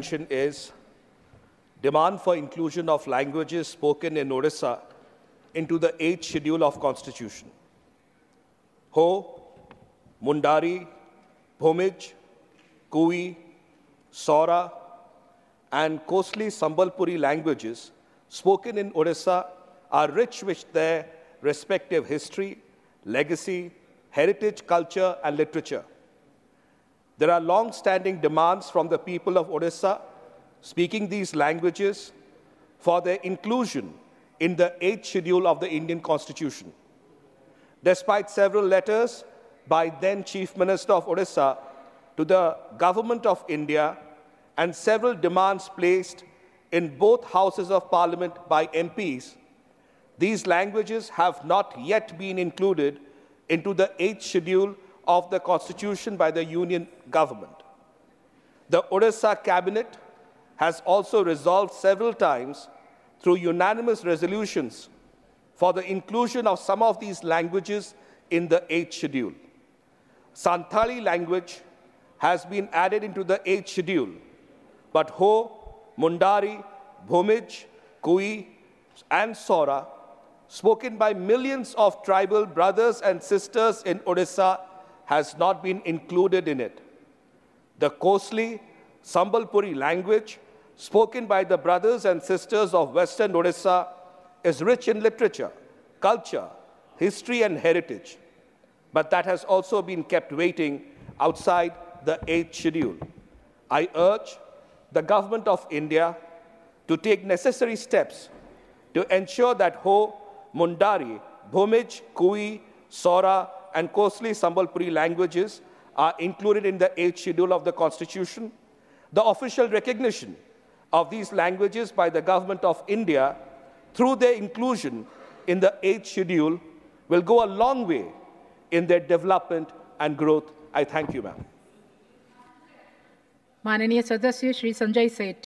is demand for inclusion of languages spoken in Odisha into the 8th schedule of Constitution. Ho, Mundari, Bhomij, Kui, Sora, and coastly Sambalpuri languages spoken in Odisha are rich with their respective history, legacy, heritage, culture, and literature. There are long-standing demands from the people of Odisha speaking these languages for their inclusion in the 8th schedule of the Indian Constitution. Despite several letters by then Chief Minister of Odisha to the Government of India and several demands placed in both Houses of Parliament by MPs, these languages have not yet been included into the 8th schedule of the Constitution by the Union Government. The Odisha Cabinet has also resolved several times through unanimous resolutions for the inclusion of some of these languages in the 8th schedule. Santali language has been added into the 8th schedule, but Ho, Mundari, Bhomij, Kui, and Sora, spoken by millions of tribal brothers and sisters in Odisha, has not been included in it. The coastly Sambalpuri language, spoken by the brothers and sisters of Western Odisha, is rich in literature, culture, history, and heritage, but that has also been kept waiting outside the 8th schedule. I urge the Government of India to take necessary steps to ensure that Ho, Mundari, Bhomij, Kui, Sora, and coastly Sambalpuri languages are included in the 8th schedule of the Constitution. The official recognition of these languages by the Government of India through their inclusion in the 8th schedule will go a long way in their development and growth. I thank you, ma'am. माननीय सदस्य श्री संजय सेठ।